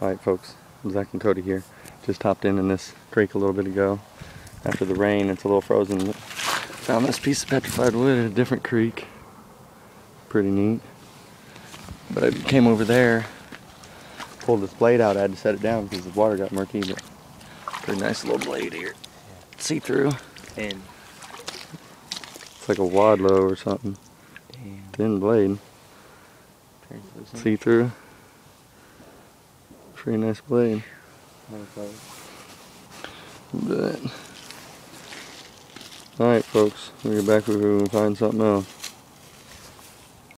Alright folks, Zach and Cody here. Just hopped in this creek a little bit ago. After the rain, it's a little frozen. Found this piece of petrified wood in a different creek. Pretty neat. But I came over there, pulled this blade out. I had to set it down because the water got murky. But pretty nice little blade here. See through. And it's like a wadlow or something. damn. Thin blade. See through. Pretty nice blade. But alright folks, we'll get back if we can find something else.